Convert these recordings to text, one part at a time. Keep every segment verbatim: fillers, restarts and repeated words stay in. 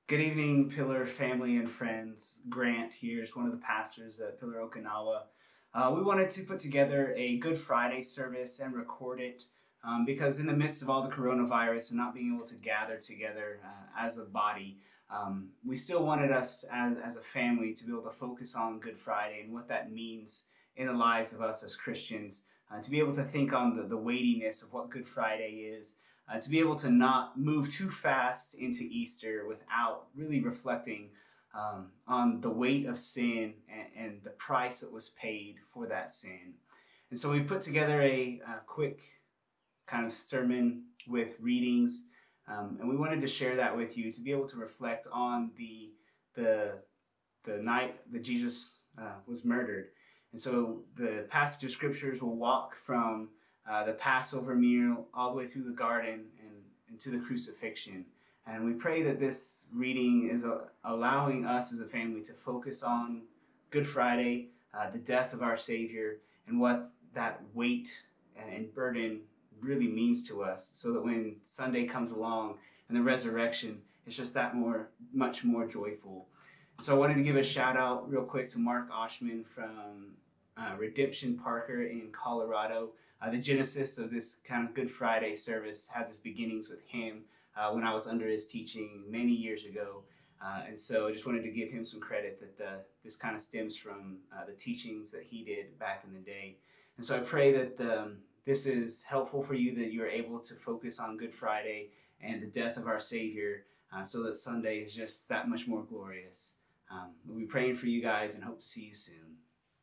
Good evening, Pillar family and friends. Grant here is one of the pastors at Pillar Okinawa. Uh, we wanted to put together a Good Friday service and record it um, because in the midst of all the coronavirus and not being able to gather together uh, as a body, um, we still wanted us as, as a family to be able to focus on Good Friday and what that means in the lives of us as Christians, uh, to be able to think on the, the weightiness of what Good Friday is. Uh, to be able to not move too fast into Easter without really reflecting um, on the weight of sin and, and the price that was paid for that sin. And so we've put together a, a quick kind of sermon with readings, um, and we wanted to share that with you to be able to reflect on the the the night that Jesus uh, was murdered. And so the passage of scriptures will walk from Uh, the Passover meal all the way through the garden and, and to the crucifixion. And we pray that this reading is uh, allowing us as a family to focus on Good Friday, uh, the death of our Savior, and what that weight and burden really means to us, so that when Sunday comes along and the resurrection, it's just that more, much more joyful. So I wanted to give a shout out real quick to Mark Oshman from uh, Redemption Parker in Colorado. Uh, the genesis of this kind of Good Friday service had its beginnings with him uh, when I was under his teaching many years ago. Uh, and so I just wanted to give him some credit that uh, this kind of stems from uh, the teachings that he did back in the day. And so I pray that um, this is helpful for you, that you're able to focus on Good Friday and the death of our Savior, uh, so that Sunday is just that much more glorious. Um, we'll be praying for you guys and hope to see you soon.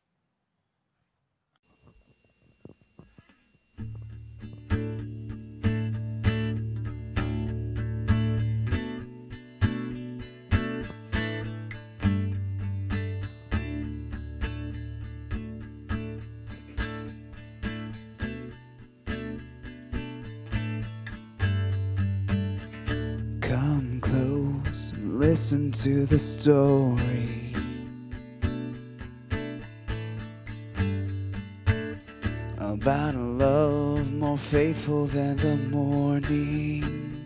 Come close and listen to the story about a love more faithful than the morning.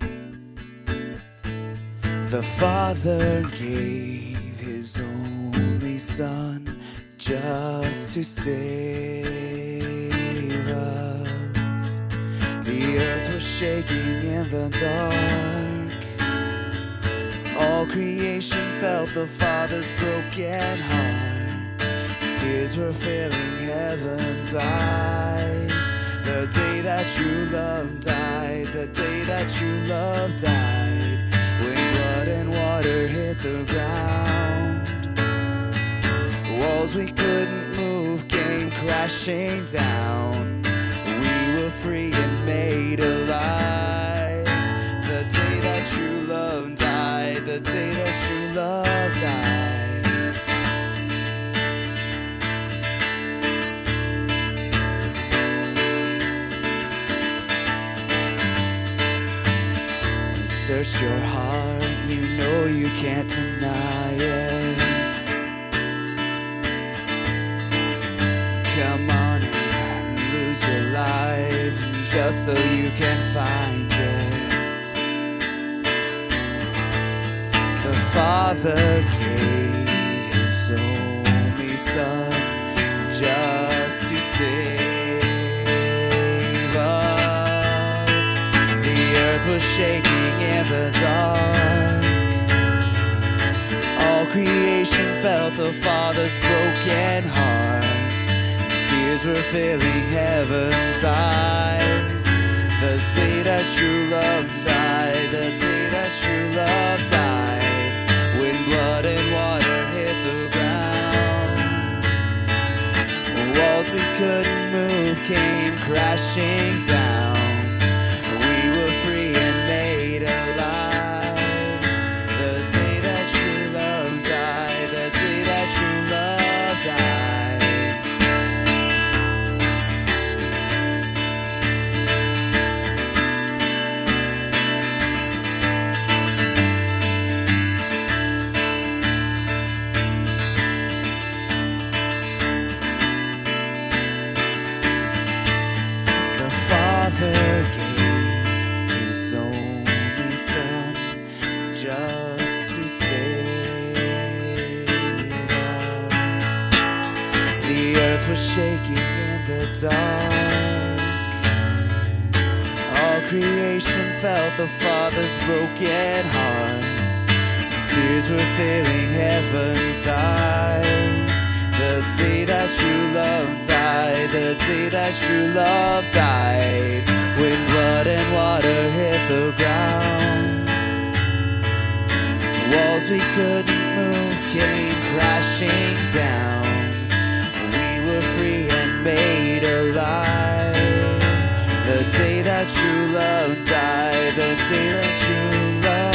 The Father gave His only Son just to save us. The earth was shaking in the dark. All creation felt the Father's broken heart. Tears were filling heaven's eyes. The day that true love died, the day that true love died, when blood and water hit the ground. Walls we couldn't move came crashing down. We were free and made alive. The day that true love died, the day that true love died. Search your heart, you know you can't deny it. Come on and lose your life just so you can find it. The Father gave His only Son just to save us. The earth was shaking in the dark. All creation felt the Father's broken heart. Tears were filling heaven's eyes. The day that true love died, the day that true love died, when blood and water hit the ground. Walls we couldn't move came crashing down. We were free and made alive. The day that true love died, the day that true love died. Father gave His only Son just were shaking in the dark. All creation felt the Father's broken heart. Tears were filling heaven's eyes. The day that true love died, the day that true love died. When blood and water hit the ground, walls we couldn't move came crashing down. We were free and made alive. The day that true love died, the day that true love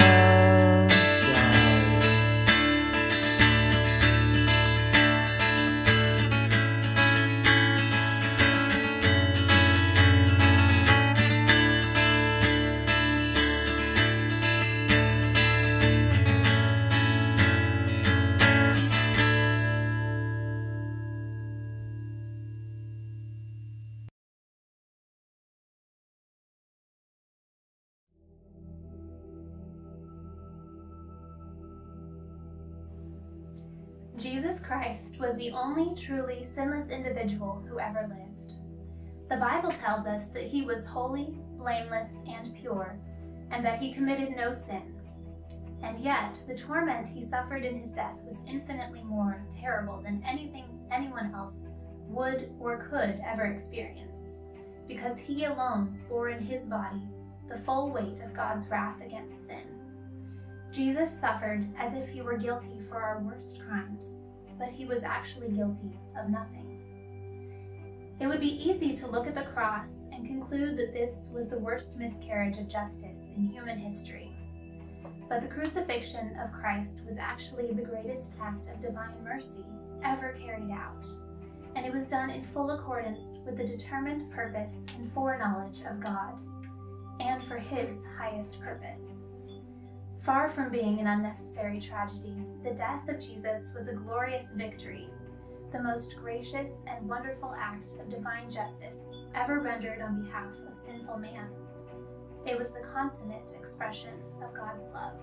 Jesus Christ was the only truly sinless individual who ever lived. The Bible tells us that he was holy, blameless, and pure, and that he committed no sin. And yet, the torment he suffered in his death was infinitely more terrible than anything anyone else would or could ever experience, because he alone bore in his body the full weight of God's wrath against sin. Jesus suffered as if he were guilty for our worst crimes, but he was actually guilty of nothing. It would be easy to look at the cross and conclude that this was the worst miscarriage of justice in human history. But the crucifixion of Christ was actually the greatest act of divine mercy ever carried out, and it was done in full accordance with the determined purpose and foreknowledge of God, and for his highest purpose. Far from being an unnecessary tragedy, the death of Jesus was a glorious victory, the most gracious and wonderful act of divine justice ever rendered on behalf of sinful man. It was the consummate expression of God's love.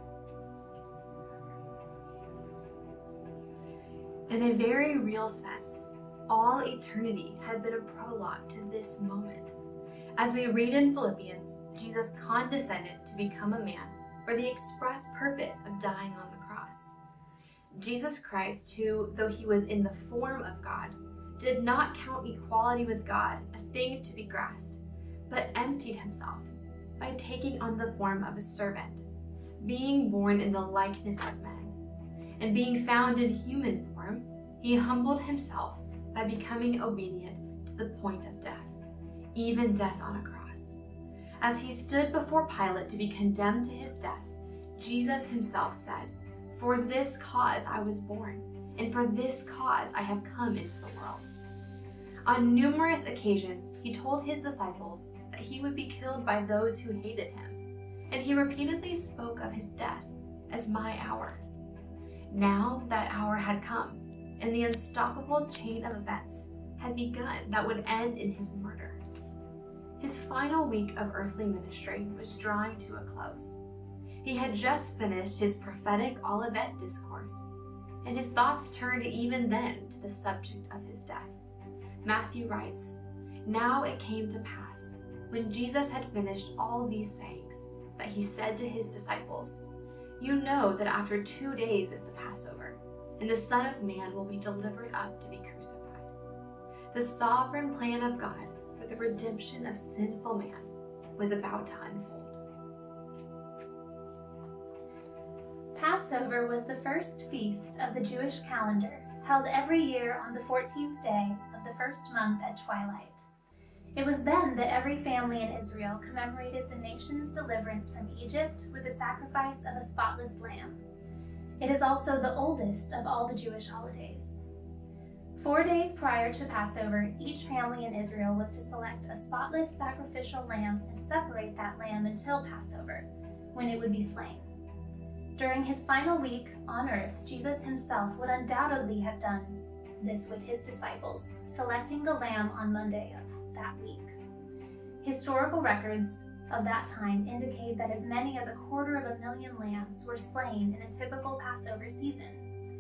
In a very real sense, all eternity had been a prologue to this moment. As we read in Philippians, Jesus condescended to become a man for the express purpose of dying on the cross. Jesus Christ, who, though he was in the form of God, did not count equality with God a thing to be grasped, but emptied himself by taking on the form of a servant, being born in the likeness of men. And being found in human form, he humbled himself by becoming obedient to the point of death, even death on a cross. As he stood before Pilate to be condemned to his death, Jesus himself said, "For this cause I was born, and for this cause I have come into the world." On numerous occasions, he told his disciples that he would be killed by those who hated him, and he repeatedly spoke of his death as my hour. Now that hour had come, and the unstoppable chain of events had begun that would end in his murder. His final week of earthly ministry was drawing to a close. He had just finished his prophetic Olivet discourse, and his thoughts turned even then to the subject of his death. Matthew writes, "Now it came to pass, when Jesus had finished all these sayings, that he said to his disciples, 'You know that after two days is the Passover, and the Son of Man will be delivered up to be crucified.'" The sovereign plan of God for the redemption of sinful man was about to unfold. Passover was the first feast of the Jewish calendar, held every year on the fourteenth day of the first month at twilight. It was then that every family in Israel commemorated the nation's deliverance from Egypt with the sacrifice of a spotless lamb. It is also the oldest of all the Jewish holidays. Four days prior to Passover, each family in Israel was to select a spotless sacrificial lamb and separate that lamb until Passover, when it would be slain. During his final week on earth, Jesus himself would undoubtedly have done this with his disciples, selecting the lamb on Monday of that week. Historical records of that time indicate that as many as a quarter of a million lambs were slain in a typical Passover season.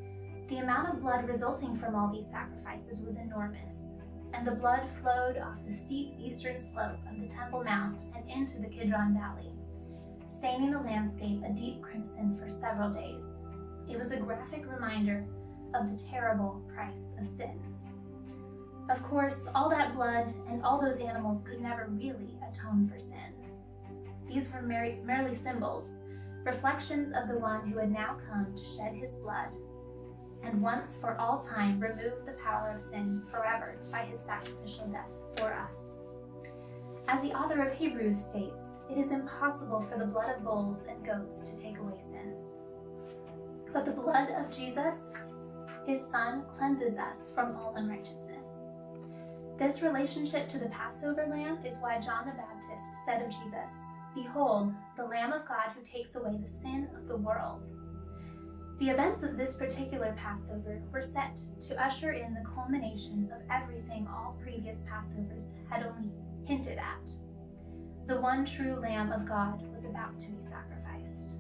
The amount of blood resulting from all these sacrifices was enormous, and the blood flowed off the steep eastern slope of the Temple Mount and into the Kidron Valley, staining the landscape a deep crimson for several days. It was a graphic reminder of the terrible price of sin. Of course, all that blood and all those animals could never really atone for sin. These were mer- merely symbols, reflections of the one who had now come to shed his blood and once for all time remove the power of sin forever by his sacrificial death for us. As the author of Hebrews states, it is impossible for the blood of bulls and goats to take away sins. But the blood of Jesus, his Son, cleanses us from all unrighteousness. This relationship to the Passover lamb is why John the Baptist said of Jesus, "Behold, the Lamb of God who takes away the sin of the world." The events of this particular Passover were set to usher in the culmination of everything all previous Passovers had only hinted at. The one true Lamb of God was about to be sacrificed.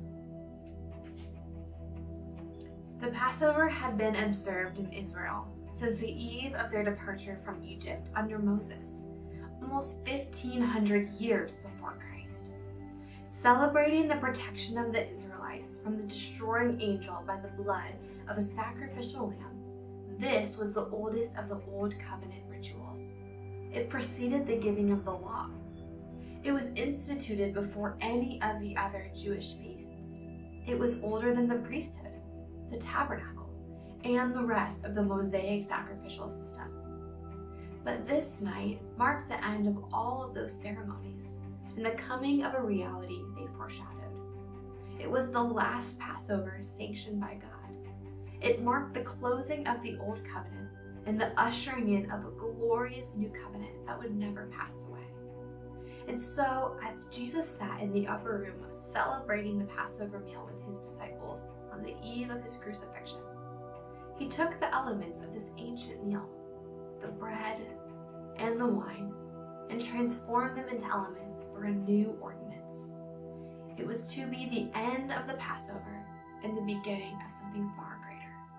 The Passover had been observed in Israel since the eve of their departure from Egypt under Moses, almost fifteen hundred years before Christ. Celebrating the protection of the Israelites from the destroying angel by the blood of a sacrificial lamb, this was the oldest of the Old Covenant rituals. It preceded the giving of the law. It was instituted before any of the other Jewish feasts. It was older than the priesthood, the tabernacle, and the rest of the Mosaic sacrificial system. But this night marked the end of all of those ceremonies and the coming of a reality they foreshadowed. It was the last Passover sanctioned by God. It marked the closing of the Old Covenant and the ushering in of a glorious new covenant that would never pass away. And so, as Jesus sat in the upper room celebrating the Passover meal with his disciples on the eve of his crucifixion, he took the elements of this ancient meal, the bread and the wine, and transformed them into elements for a new ordinance. It was to be the end of the Passover and the beginning of something far greater.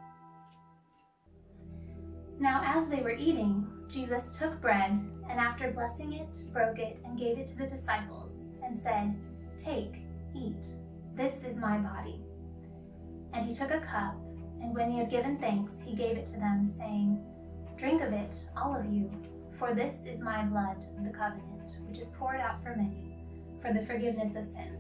Now as they were eating, Jesus took bread, and after blessing it, broke it, and gave it to the disciples, and said, "Take, eat, this is my body." And he took a cup, and when he had given thanks, he gave it to them, saying, "Drink of it, all of you, for this is my blood of the covenant, which is poured out for many, for the forgiveness of sins."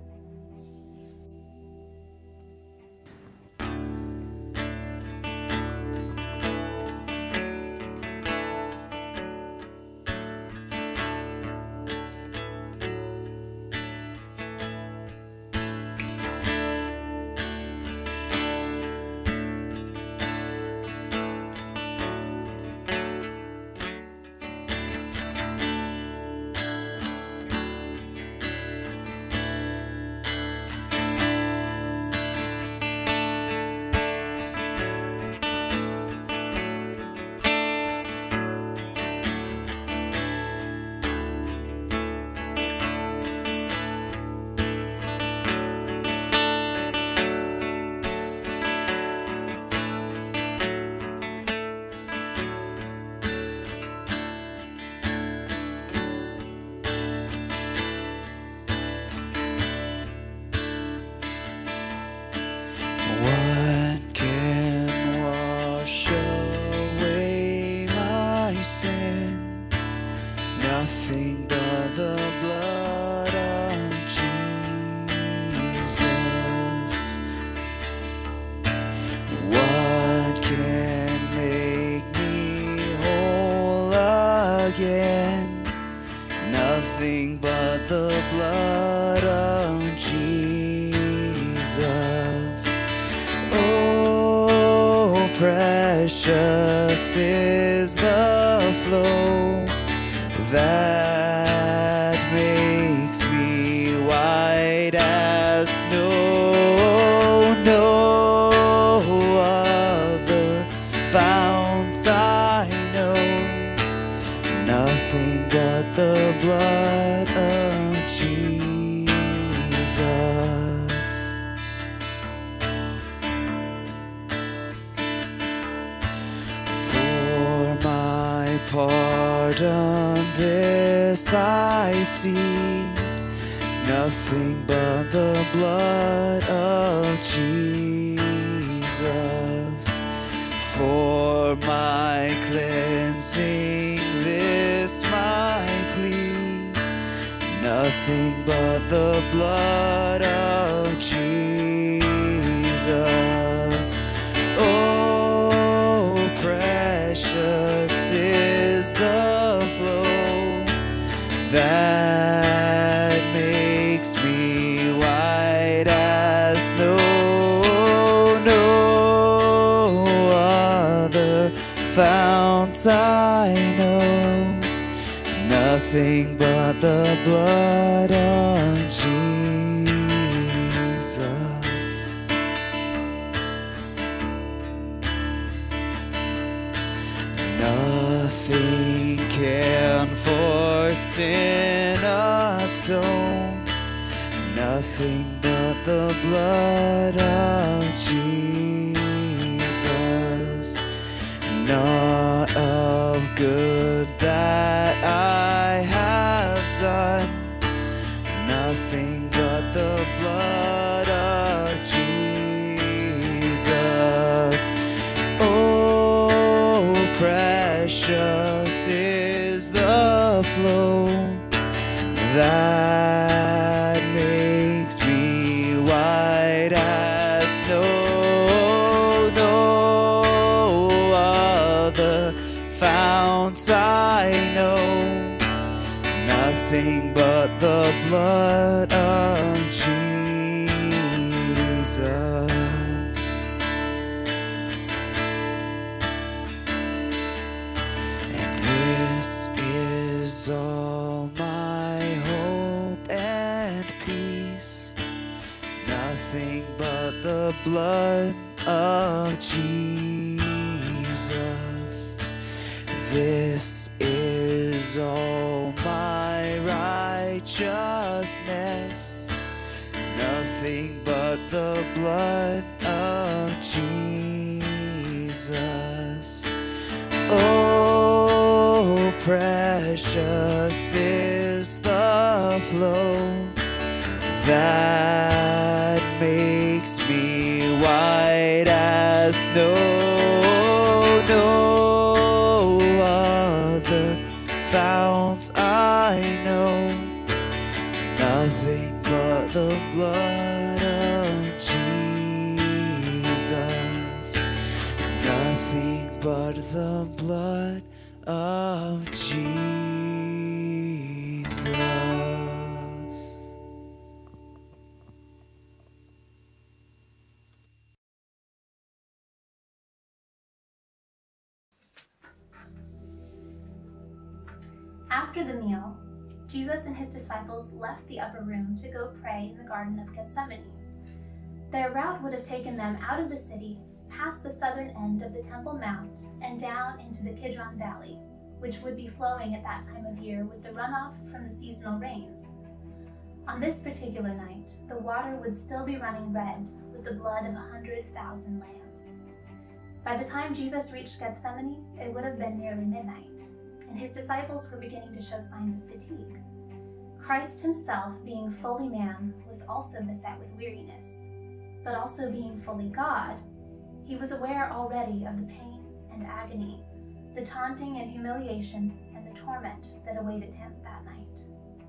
What can wash away my sin? Nothing but the blood of Jesus. What can make me whole again? Nothing but the blood of Jesus. Oh, precious is the flow that makes me white as snow. No other fount I know, nothing but the blood of Jesus. done this, I see nothing but the blood of Jesus. For my cleansing, this my plea, nothing but the blood of Jesus. Oh, precious is the flow that makes me white as snow. No other fount I know, nothing but the blood of Jesus. Nothing can for sin atone, nothing but the blood of Jesus. Not of good that I have done, nothing but the blood of Jesus. Oh, precious is the flow that makes me white as snow. No other fount I know, nothing but the blood of Jesus. And this is all my hope and peace, nothing but the blood of Jesus. This is all my righteousness, nothing but the blood of Jesus. Oh, precious is the flow that makes me white as snow. No other fount I know, nothing but the blood of Jesus. Nothing but the blood of Jesus. After the meal, Jesus and his disciples left the upper room to go pray in the Garden of Gethsemane. Their route would have taken them out of the city, past the southern end of the Temple Mount, and down into the Kidron Valley, which would be flowing at that time of year with the runoff from the seasonal rains. On this particular night, the water would still be running red with the blood of a hundred thousand lambs. By the time Jesus reached Gethsemane, it would have been nearly midnight, and his disciples were beginning to show signs of fatigue. Christ himself, being fully man, was also beset with weariness, but also being fully God, he was aware already of the pain and agony, the taunting and humiliation, and the torment that awaited him that night.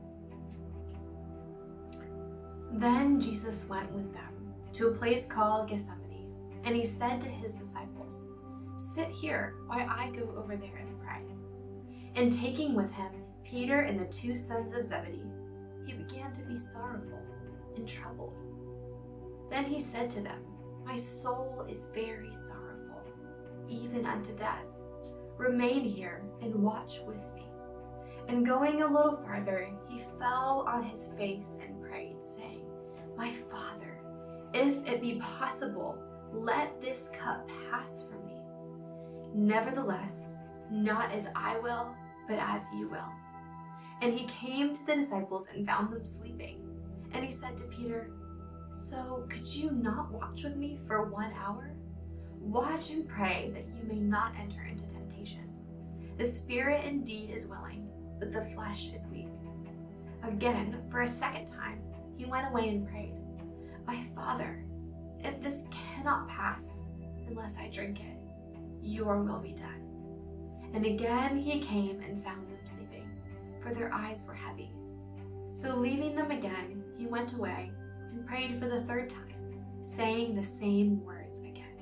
Then Jesus went with them to a place called Gethsemane, and he said to his disciples, "Sit here while I go over there and pray." And taking with him Peter and the two sons of Zebedee, he began to be sorrowful and troubled. Then he said to them, "My soul is very sorrowful, even unto death. Remain here and watch with me." And going a little farther, he fell on his face and prayed, saying, "My Father, if it be possible, let this cup pass from me. Nevertheless, not as I will, but as you will." And he came to the disciples and found them sleeping. And he said to Peter, "So could you not watch with me for one hour? Watch and pray that you may not enter into temptation. The spirit indeed is willing, but the flesh is weak. Again, for a second time, he went away and prayed, My Father, if this cannot pass unless I drink it, your will be done. And again he came and found them sleeping, for their eyes were heavy. So leaving them again, he went away and prayed for the third time, saying the same words again.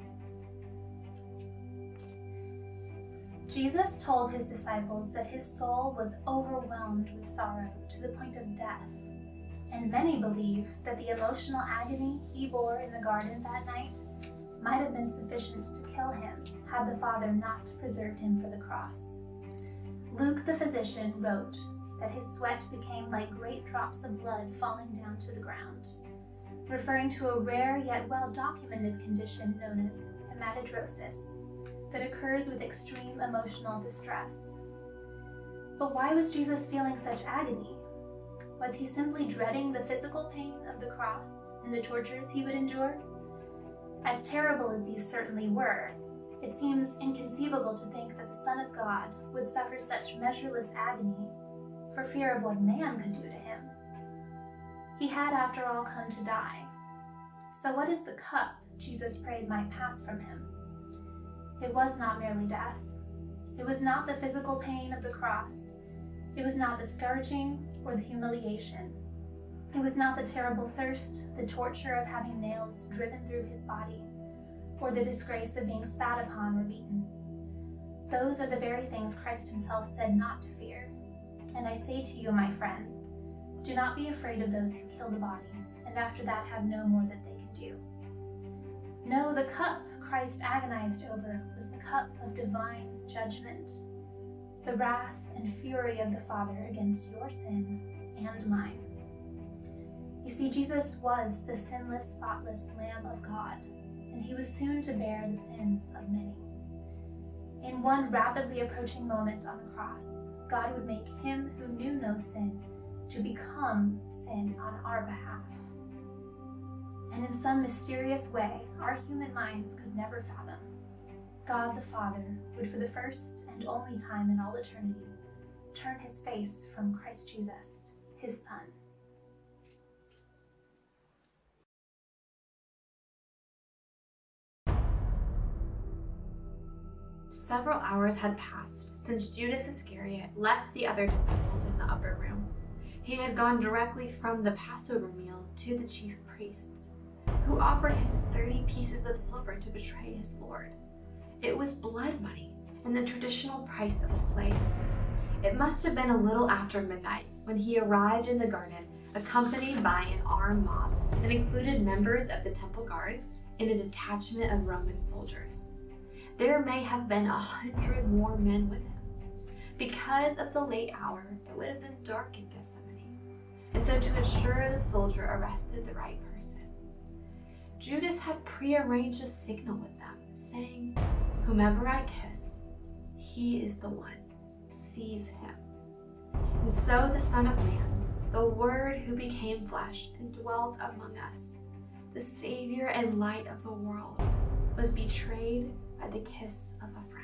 Jesus told his disciples that his soul was overwhelmed with sorrow to the point of death, and many believe that the emotional agony he bore in the garden that night might have been sufficient to kill him had the Father not preserved him for the cross. Luke the physician wrote that his sweat became like great drops of blood falling down to the ground, referring to a rare yet well-documented condition known as hematidrosis that occurs with extreme emotional distress. But why was Jesus feeling such agony? Was he simply dreading the physical pain of the cross and the tortures he would endure? As terrible as these certainly were, it seems inconceivable to think that the Son of God would suffer such measureless agony for fear of what man could do to him. He had, after all, come to die. So what is the cup Jesus prayed might pass from him? It was not merely death. It was not the physical pain of the cross. It was not the scourging or the humiliation. It was not the terrible thirst, the torture of having nails driven through his body, or the disgrace of being spat upon or beaten. Those are the very things Christ himself said not to fear. And I say to you, my friends, do not be afraid of those who kill the body, and after that have no more that they can do. No, the cup Christ agonized over was the cup of divine judgment, the wrath and fury of the Father against your sin and mine. You see, Jesus was the sinless, spotless Lamb of God, and he was soon to bear the sins of many. In one rapidly approaching moment on the cross, God would make him who knew no sin to become sin on our behalf. And in some mysterious way our human minds could never fathom, God the Father would, for the first and only time in all eternity, turn his face from Christ Jesus, his Son. Several hours had passed since Judas Iscariot left the other disciples in the upper room. He had gone directly from the Passover meal to the chief priests, who offered him thirty pieces of silver to betray his Lord. It was blood money and the traditional price of a slave. It must have been a little after midnight when he arrived in the garden, accompanied by an armed mob that included members of the temple guard and a detachment of Roman soldiers. There may have been a hundred more men with him. Because of the late hour, it would have been dark in Gethsemane, and so to ensure the soldier arrested the right person, Judas had prearranged a signal with them, saying, "Whomever I kiss, he is the one. Seize him." And so the Son of Man, the Word who became flesh and dwelt among us, the Savior and light of the world, was betrayed by the kiss of a friend.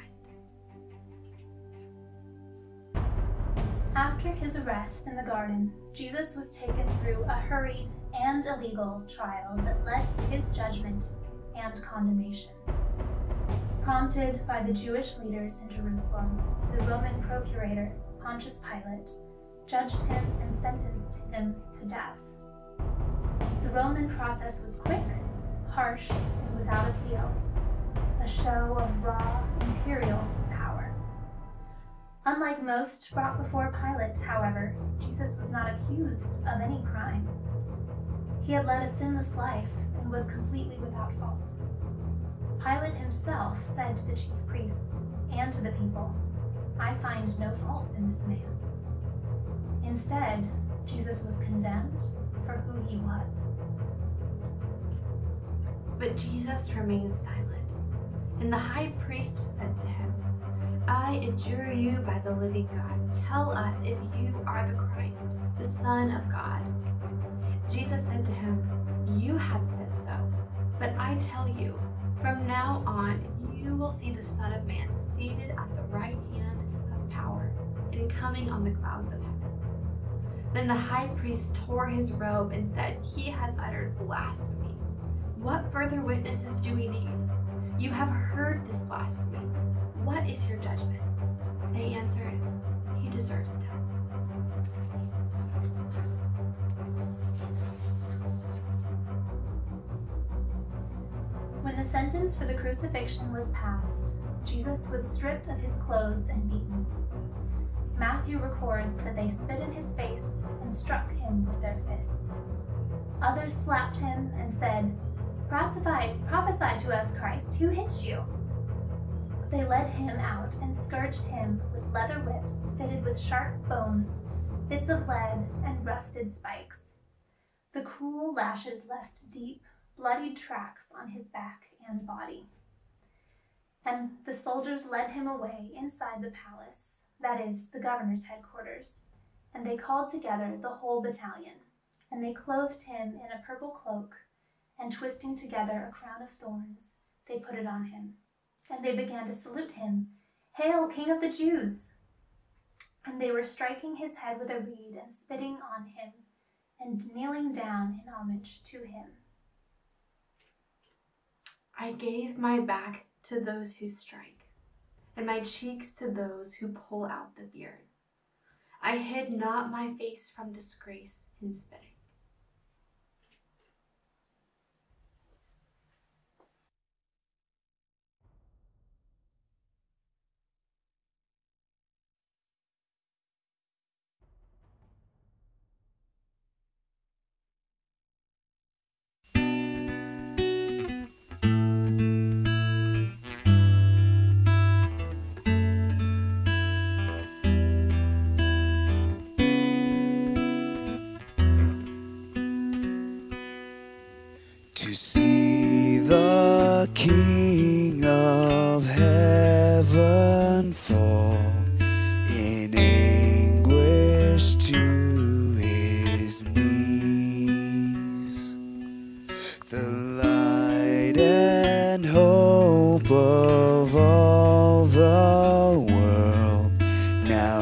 After his arrest in the garden, Jesus was taken through a hurried and illegal trial that led to his judgment and condemnation. Prompted by the Jewish leaders in Jerusalem, the Roman procurator, Pontius Pilate, judged him and sentenced him to death. The Roman process was quick, harsh, and without appeal, a show of raw imperial power. Unlike most brought before Pilate, however, Jesus was not accused of any crime. He had led a sinless life and was completely without fault. Pilate himself said to the chief priests and to the people, "I find no fault in this man." Instead, Jesus was condemned for who he was. But Jesus remained silent, and the high priest said to him, "I adjure you by the living God, tell us if you are the Christ, the Son of God." Jesus said to him, "You have said so, but I tell you, from now on you will see the Son of Man seated at the right hand of power and coming on the clouds of heaven." Then the high priest tore his robe and said, "He has uttered blasphemy. What further witnesses do we need? You have heard this blasphemy. What is your judgment?" They answered, "He deserves death." When the sentence for the crucifixion was passed, Jesus was stripped of his clothes and beaten. Matthew records that they spit in his face and struck him with their fists. Others slapped him and said, "Prophesy, prophesy to us, Christ, who hit you?" They led him out and scourged him with leather whips fitted with sharp bones, bits of lead, and rusted spikes. The cruel lashes left deep, bloodied tracks on his back and body. And the soldiers led him away inside the palace, that is, the governor's headquarters, and they called together the whole battalion, and they clothed him in a purple cloak, and twisting together a crown of thorns, they put it on him. And they began to salute him, "Hail, King of the Jews!" And they were striking his head with a reed and spitting on him, and kneeling down in homage to him. "I gave my back to those who strike, and my cheeks to those who pull out the beard. I hid not my face from disgrace in spitting." To see the King of heaven fall in anguish to his knees, the light and hope of all the world, now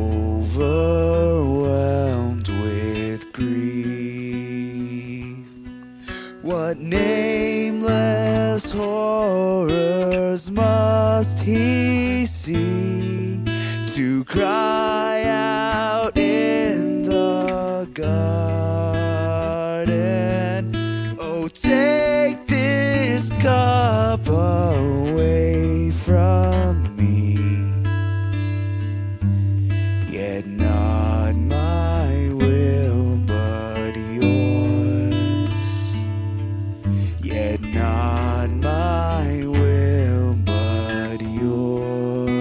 overwhelmed with grief. What nameless horrors must he see to cry out in the garden, "Oh, take this cup away from me, yet not my will but yours, yet not my will but yours."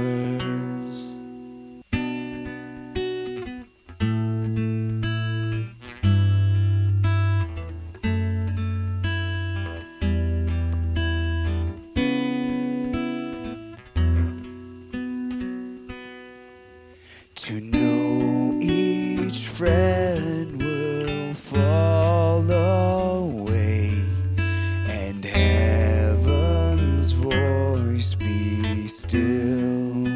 To know each friend will fall away, and heaven's voice be still,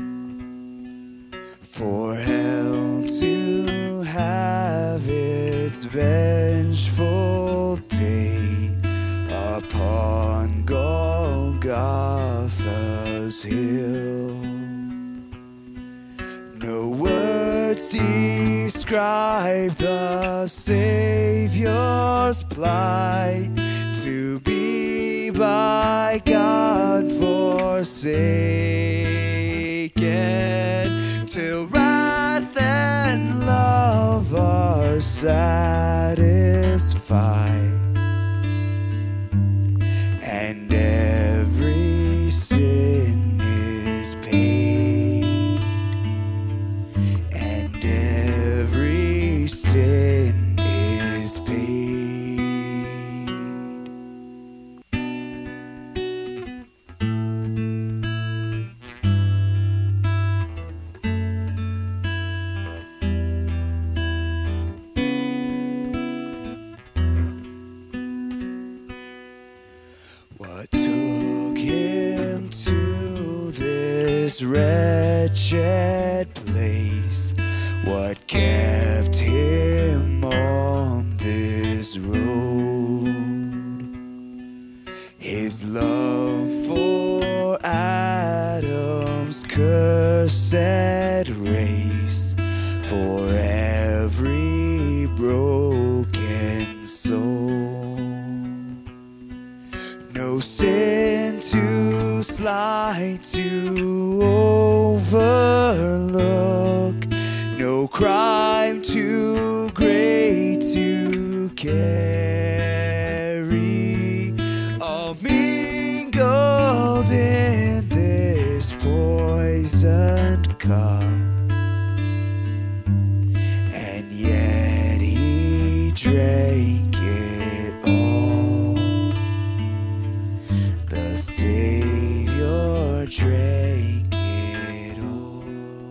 for hell to have its vengeful day upon Golgotha's hill. No words describe the Savior's plight, to be by God forsaken, till wrath and love are satisfied, and every sin is paid, and every sin is paid. What took him this wretched place? What kept him on this road? His love for Adam's cursed race, for every broken soul. No sin too slight to overlook, no crime too great to carry, all mingled in this poisoned cup. And yet he drank it all. The Savior drank it all.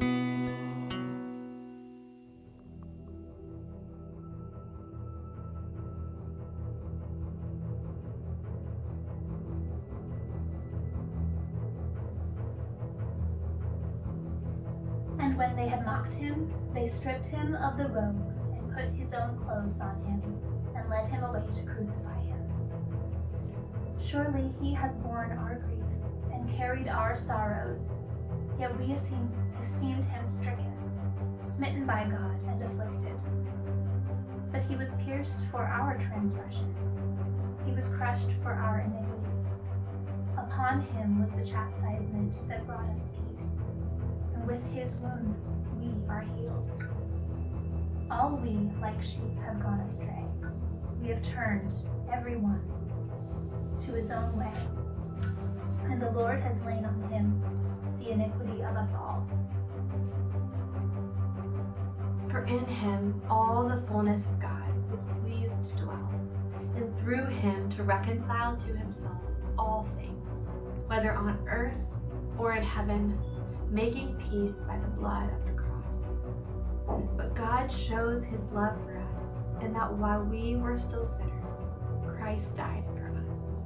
And when they had mocked him, they stripped him of the robe and put his own clothes on him and led him away to crucify him. Surely he has borne our griefs and carried our sorrows, yet we esteemed, esteemed him stricken, smitten by God and afflicted. But he was pierced for our transgressions, he was crushed for our iniquities. Upon him was the chastisement that brought us peace, and with his wounds we are healed. All we, like sheep, have gone astray. We have turned, every one, to his own way, and the Lord has laid on him the iniquity of us all. For in him all the fullness of God was pleased to dwell, and through him to reconcile to himself all things, whether on earth or in heaven, making peace by the blood of the cross. But God shows his love for us, in that while we were still sinners, Christ died for us.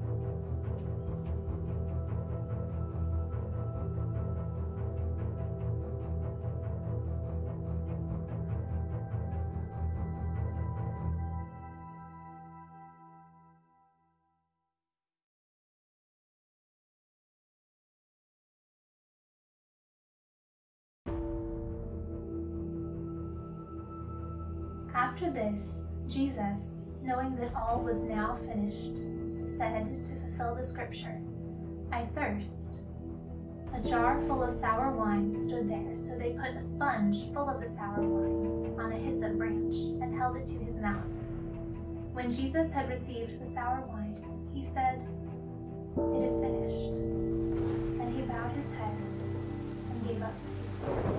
After this, Jesus, knowing that all was now finished, said to fulfill the scripture, I thirst. A jar full of sour wine stood there, so they put a sponge full of the sour wine on a hyssop branch and held it to his mouth. When Jesus had received the sour wine, he said, It is finished. And he bowed his head and gave up his spirit.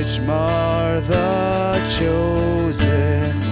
which mar the chosen